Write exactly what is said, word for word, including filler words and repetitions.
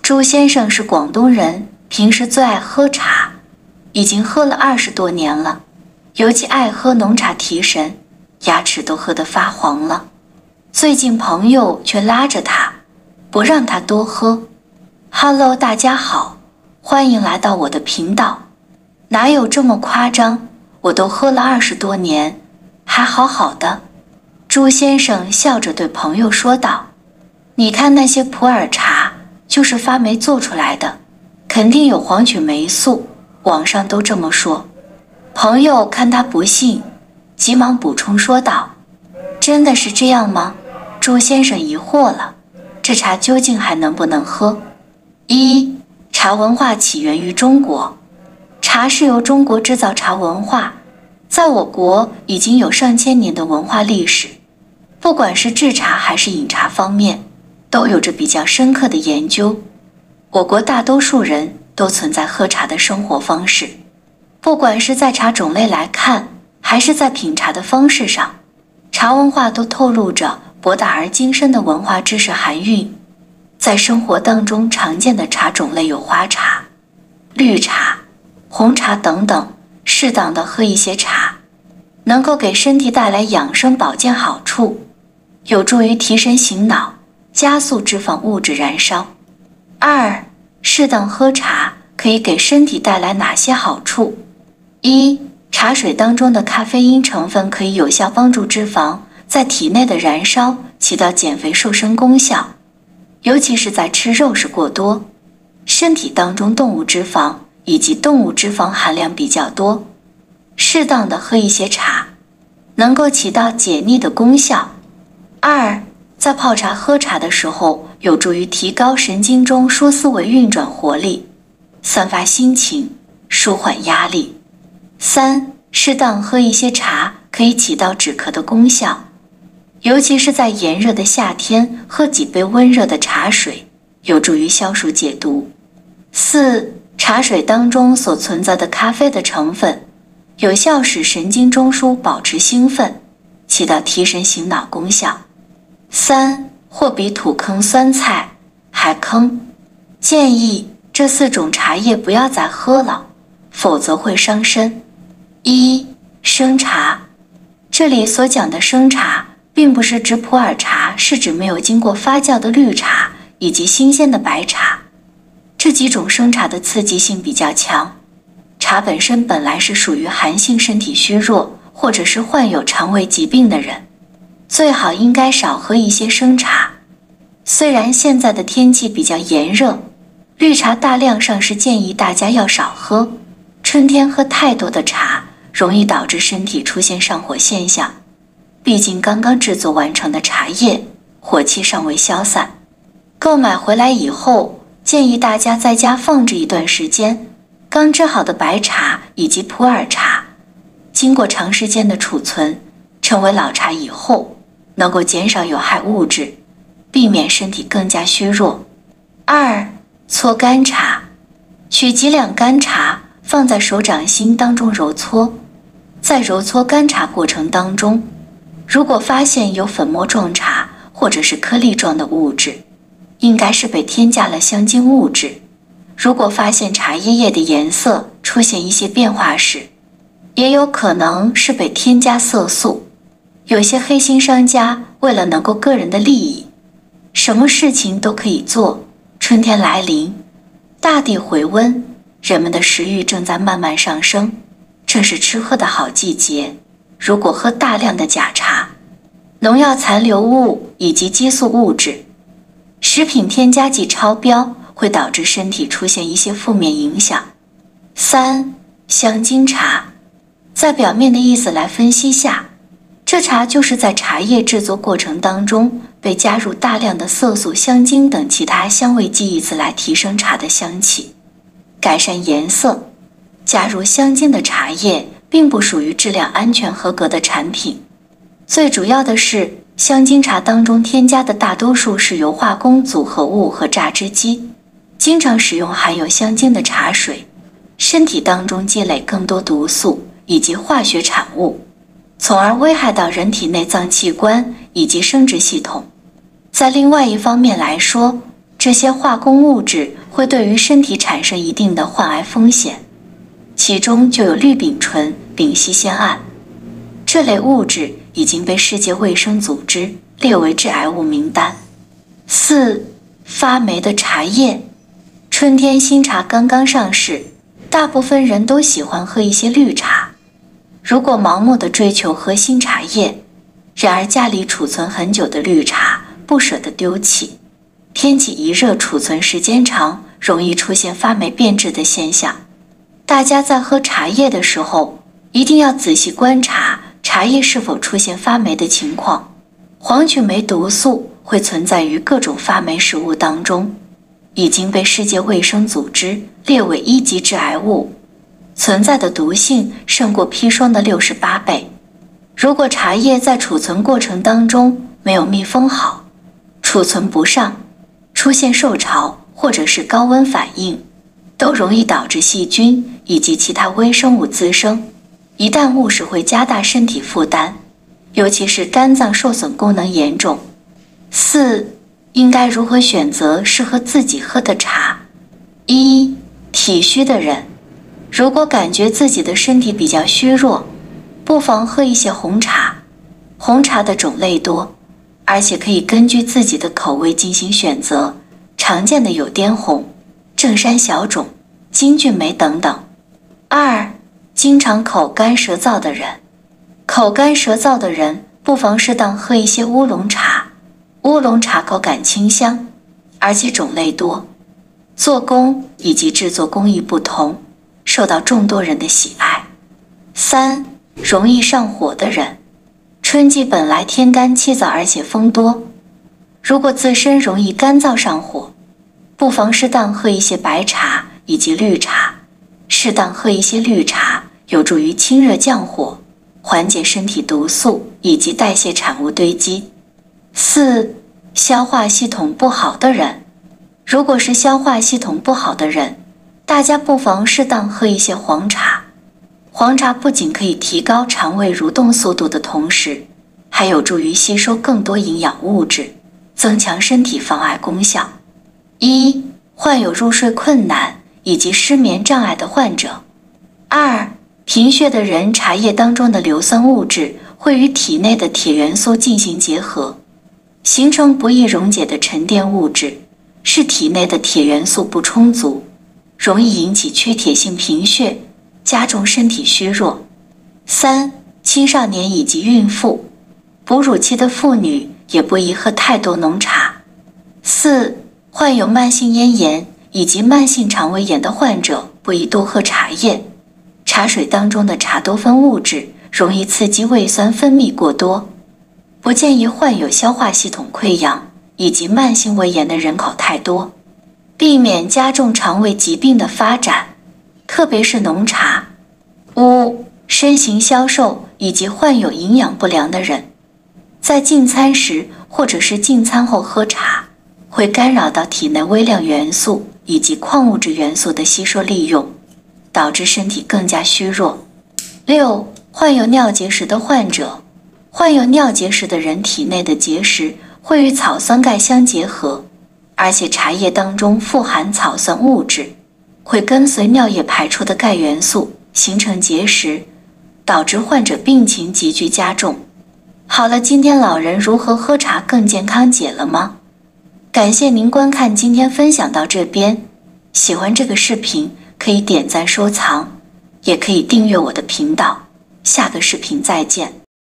朱先生是广东人，平时最爱喝茶，已经喝了二十多年了，尤其爱喝浓茶提神，牙齿都喝得发黄了。最近朋友却拉着他，不让他多喝。Hello， 大家好，欢迎来到我的频道。哪有这么夸张？我都喝了二十多年，还好好的。朱先生笑着对朋友说道：“你看那些普洱茶，就是发霉做出来的，肯定有黄曲霉素，网上都这么说。”朋友看他不信，急忙补充说道：“真的是这样吗？”朱先生疑惑了，这茶究竟还能不能喝？一、茶文化起源于中国。茶是由中国制造茶文化，在我国已经有上千年的文化历史，不管是制茶还是饮茶方面，都有着比较深刻的研究。我国大多数人都存在喝茶的生活方式，不管是在茶种类来看，还是在品茶的方式上，茶文化都透露着博大而精深的文化知识含蕴。在生活当中常见的茶种类有花茶、绿茶、红茶等等，适当的喝一些茶，能够给身体带来养生保健好处，有助于提神醒脑，加速脂肪物质燃烧。二、适当喝茶可以给身体带来哪些好处？一、茶水当中的咖啡因成分可以有效帮助脂肪在体内的燃烧，起到减肥瘦身功效。尤其是在吃肉食过多，身体当中动物脂肪以及动物脂肪含量比较多，适当的喝一些茶，能够起到解腻的功效。二、在泡茶喝茶的时候，有助于提高神经中枢思维运转活力，散发心情，舒缓压力。三、适当喝一些茶可以起到止咳的功效，尤其是在炎热的夏天，喝几杯温热的茶水，有助于消暑解毒。四、茶水当中所存在的咖啡的成分，有效使神经中枢保持兴奋，起到提神醒脑功效。三、或比土坑酸菜、海坑，建议这四种茶叶不要再喝了，否则会伤身。一、生茶。这里所讲的生茶并不是指普洱茶，是指没有经过发酵的绿茶以及新鲜的白茶。这几种生茶的刺激性比较强，茶本身本来是属于寒性身体虚弱或者是患有肠胃疾病的人，最好应该少喝一些生茶。虽然现在的天气比较炎热，绿茶大量上是建议大家要少喝，春天喝太多的茶容易导致身体出现上火现象，毕竟刚刚制作完成的茶叶火气尚未消散，购买回来以后建议大家在家放置一段时间，刚制好的白茶以及普洱茶经过长时间的储存，成为老茶以后，能够减少有害物质，避免身体更加虚弱。二、搓干茶。取几两干茶放在手掌心当中揉搓，在揉搓干茶过程当中，如果发现有粉末状茶或者是颗粒状的物质，应该是被添加了香精物质。如果发现茶叶叶的颜色出现一些变化时，也有可能是被添加色素。有些黑心商家为了能够个人的利益，什么事情都可以做。春天来临，大地回温，人们的食欲正在慢慢上升，正是吃喝的好季节。如果喝大量的假茶、农药残留物以及激素物质、食品添加剂超标，会导致身体出现一些负面影响。三、香精茶。在表面的意思来分析下，这茶就是在茶叶制作过程当中被加入大量的色素、香精等其他香味剂，以此来提升茶的香气，改善颜色。加入香精的茶叶并不属于质量安全合格的产品。最主要的是，香精茶当中添加的大多数是由化工组合物和榨汁机，经常使用含有香精的茶水，身体当中积累更多毒素以及化学产物，从而危害到人体内脏器官以及生殖系统。在另外一方面来说， 这些化工物质会对于身体产生一定的患癌风险，其中就有氯丙醇、丙烯酰胺。这类物质已经被世界卫生组织列为致癌物名单。四、发霉的茶叶。春天新茶刚刚上市，大部分人都喜欢喝一些绿茶。如果盲目地追求喝新茶叶，然而家里储存很久的绿茶不舍得丢弃，天气一热，储存时间长，容易出现发霉变质的现象。大家在喝茶叶的时候，一定要仔细观察茶叶是否出现发霉的情况。黄曲霉毒素会存在于各种发霉食物当中，已经被世界卫生组织列为一级致癌物，存在的毒性胜过砒霜的六十八倍。如果茶叶在储存过程当中没有密封好，储存不上，出现受潮或者是高温反应，都容易导致细菌以及其他微生物滋生，一旦误食会加大身体负担，尤其是肝脏受损功能严重。四、应该如何选择适合自己喝的茶？一、体虚的人，如果感觉自己的身体比较虚弱，不妨喝一些红茶。红茶的种类多，而且可以根据自己的口味进行选择，常见的有滇红、正山小种、金骏眉等等。二、经常口干舌燥的人，口干舌燥的人不妨适当喝一些乌龙茶。乌龙茶口感清香，而且种类多，做工以及制作工艺不同，受到众多人的喜爱。三、容易上火的人，春季本来天干气燥，而且风多，如果自身容易干燥上火，不妨适当喝一些白茶以及绿茶。适当喝一些绿茶有助于清热降火，缓解身体毒素以及代谢产物堆积。四、消化系统不好的人，如果是消化系统不好的人，大家不妨适当喝一些黄茶。黄茶不仅可以提高肠胃蠕动速度的同时，还有助于吸收更多营养物质，增强身体防癌功效。一、患有入睡困难以及失眠障碍的患者。二、贫血的人，茶叶当中的硫酸物质会与体内的铁元素进行结合，形成不易溶解的沉淀物质，使体内的铁元素不充足，容易引起缺铁性贫血，加重身体虚弱。三、青少年以及孕妇、哺乳期的妇女也不宜喝太多浓茶。四、患有慢性咽炎以及慢性肠胃炎的患者不宜多喝茶叶，茶水当中的茶多酚物质容易刺激胃酸分泌过多，不建议患有消化系统溃疡以及慢性胃炎的人口太多，避免加重肠胃疾病的发展，特别是浓茶。五、身形消瘦以及患有营养不良的人，在进餐时或者是进餐后喝茶，会干扰到体内微量元素以及矿物质元素的吸收利用，导致身体更加虚弱。六、患有尿结石的患者，患有尿结石的人体内的结石会与草酸钙相结合，而且茶叶当中富含草酸物质，会跟随尿液排出的钙元素形成结石，导致患者病情急剧加重。好了，今天老人如何喝茶更健康解了吗？感谢您观看今天分享到这边，喜欢这个视频可以点赞收藏，也可以订阅我的频道，下个视频再见。